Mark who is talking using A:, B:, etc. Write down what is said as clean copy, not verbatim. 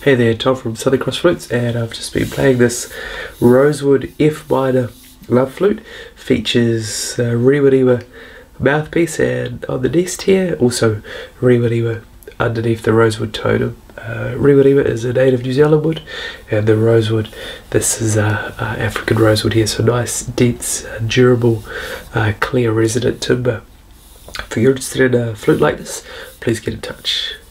A: Hey there, Todd from Southern Cross Flutes, and I've just been playing this Rosewood F minor love flute. Features rewa mouthpiece, and on the nest here also rewa underneath the rosewood totem. Rewa is a native New Zealand wood, and the rosewood, this is African rosewood here, so nice, dense, durable, clear resonant timber. If you're interested in a flute like this, please get in touch.